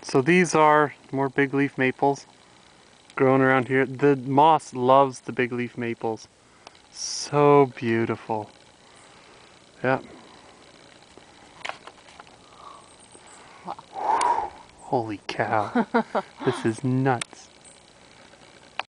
So these are more big leaf maples growing around here. The moss loves the big leaf maples. So beautiful. Yeah. Holy cow. This is nuts.